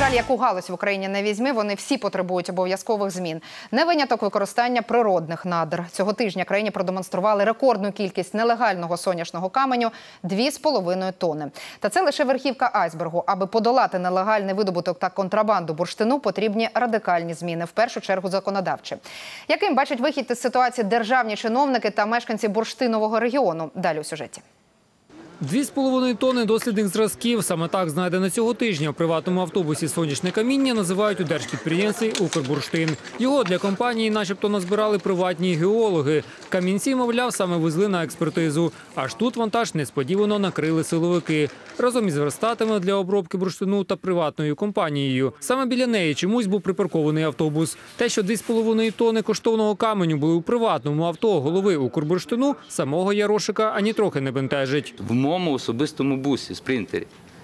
жаль, яку галузь в Україні не візьми, вони всі потребують обов'язкових змін. Не виняток використання природних надр. Цього тижня країні продемонстрували рекордну кількість нелегального соняшного каменю – 2,5 тонни. Та це лише верхівка айсбергу. Аби подолати нелегальний видобуток та контрабанду бурштину, потрібні радикальні зміни, в першу чергу законодавчі. Яким бачать вихід із ситуації державні чиновники та мешканці бурштинового регіону? Далі у сюжеті. 2,5 тонни дослідних зразків. Саме так знайдено цього тижня. У приватному автобусі сонячне каміння називають у держпідприємстві «Укрбурштин». Його для компанії начебто назбирали приватні геологи. Камінці, мовляв, саме везли на експертизу. Аж тут вантаж несподівано накрили силовики. Разом із верстатами для обробки бурштину та приватною компанією. Саме біля неї чомусь був припаркований автобус. Те, що 2,5 тонни коштовного каменю були у приватному авто голови «Укрбурштину», самого Ярошика ані трохи не бентежить. В моєму особистому бусі, спринтері.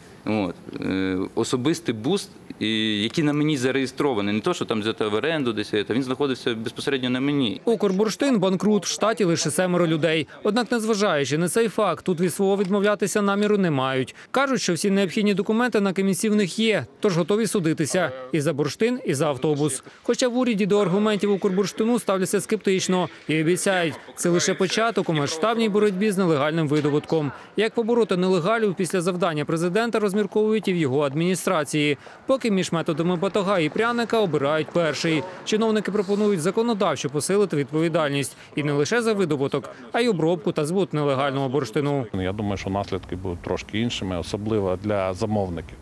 Особистий бус, який на мені зареєстрований. Не то, що там взяти в оренду десь, він знаходився безпосередньо на мені. «Укрбурштин» – банкрут, в штаті лише 7 людей. Однак, незважаючи на цей факт, тут від свого відмовлятися наміру не мають. Кажуть, що всі необхідні документи на камінці в них є, тож готові судитися і за бурштин, і за автобус. Хоча в уряді до аргументів «Укрбурштину» ставляться скептично і обіцяють, це лише початок у масштабній боротьбі з нелегальним видобутком. Як побороти нелегалів після завдання президента розмірковують і в його адміністрації. Поки між методами батога і пряника обирають перший. Чиновники пропонують законодавчо посилити відповідальність. І не лише за видобуток, а й обробку та збут нелегального бурштину. Я думаю, що наслідки будуть трошки іншими, особливо для замовників.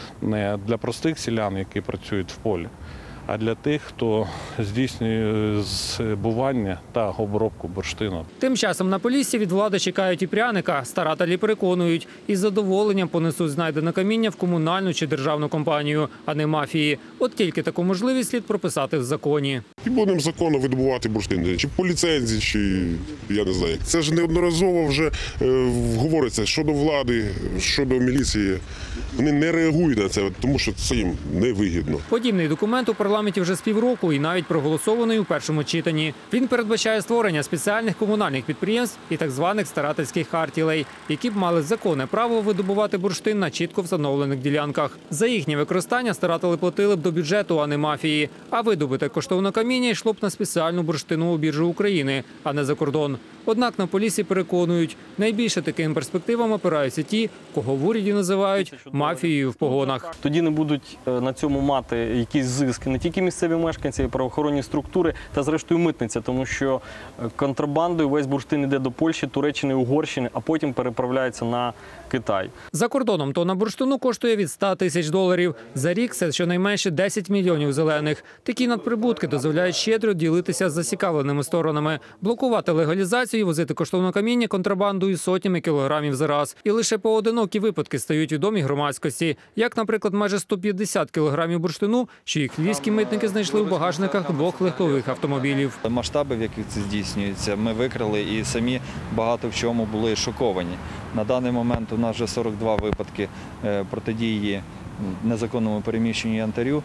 Не для простих селян, які працюють в полі, а для тих, хто здійснює збування та обробку бурштину. Тим часом на Поліссі від влади чекають і пряника. Старателі переконують, із задоволенням понесуть знайдене каміння в комунальну чи державну компанію, а не мафії. От тільки таку можливість слід прописати в законі. І будемо законно видобувати бурштин, чи по ліцензії, чи я не знаю. Це ж неодноразово вже говориться щодо влади, щодо міліції. Вони не реагують на це, тому що це їм невигідно. Подібний документ у парламенті вже з півроку і навіть проголосований у першому читанні. Він передбачає створення спеціальних комунальних підприємств і так званих старательських артілей, які б мали законне право видобувати бурштин на чітко встановлених ділянках. За їхнє використання старатели платили б до бюджету, а не мафії. А видобуте коштовне каміння йшло б на спеціальну бурштинову біржу України, а не за кордон. Однак на Поліссі переконують, найбільше таким перспективам опираються ті, кого в уряді називають мафією в погонах. Тоді не будуть на цьому мати якісь зиски не тільки місцеві мешканці, а й правоохоронні структури та зрештою митниця, тому що контрабандою весь бурштин йде до Польщі, Туреччини, Угорщини, а потім переправляється на Китай. За кордоном тонна бурштину коштує від $100 тисяч. За рік це щонайменше 10 мільйонів зелених. Такі надприбутки дозволяють щедро ділитися з зацікавленими сторонами, блокувати легалізацію і возити коштовне каміння контрабандою сотнями кілограмів за раз. І лише поодинокі випадки стають відомі громадськості, як, наприклад, майже 150 кілограмів бурштину, що їх львівські митники знайшли в багажниках 2 легкових автомобілів. Масштаби, в яких це здійснюється, ми викрили і самі багато в чому були шоковані. На даний момент у нас вже 42 випадки протидії незаконному переміщенню янтарю,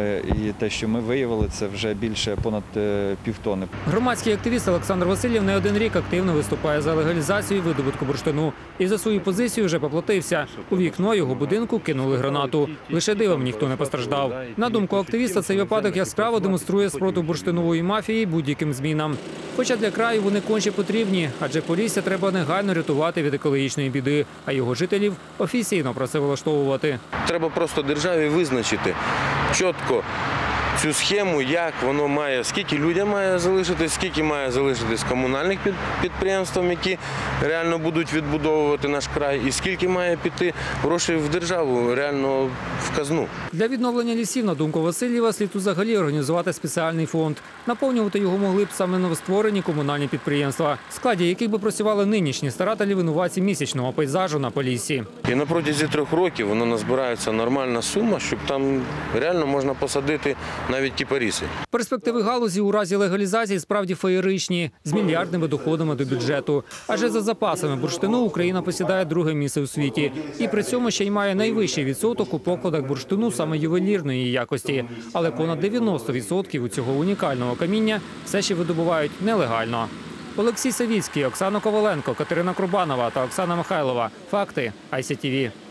і те, що ми виявили, це вже більше понад півтони. Громадський активіст Олександр Васильєв не один рік активно виступає за легалізацію видобутку бурштину. І за свою позицію вже поплатився. У вікно його будинку кинули гранату. Лише дивом ніхто не постраждав. На думку активіста, цей випадок яскраво демонструє спротив бурштинової мафії будь-яким змінам. Хоча для краю вони конче потрібні, адже Полісся треба негайно рятувати від екологічної біди, а його жителів офіційно працевлаштовувати. Треба просто державі визначити чітко цю схему, як воно має, скільки людям має залишитись, скільки має залишитись комунальних підприємств, які реально будуть відбудовувати наш край, і скільки має піти грошей в державу, реально в казну. Для відновлення лісів, на думку Васильєва, слід взагалі організувати спеціальний фонд. Наповнювати його могли б саме новостворені комунальні підприємства, в складі яких би працювали нинішні старателі в інновації місячного пейзажу на Поліссі. І на протязі 3 років воно назбирається нормальна сума, щоб там реально можна посадити навіть кіпаріси. Перспективи галузі у разі легалізації справді феєричні, з мільярдними доходами до бюджету. Адже за запасами бурштину Україна посідає 2-е місце у світі. І при цьому ще й має найвищий відсоток у покладах бурштину саме ювелірної якості. Але понад 90% у цього унікального каміння все ще видобувають нелегально. Олексій Савіцький, Оксана Коваленко, Катерина Крубанова та Оксана Михайлова. Факти ICTV.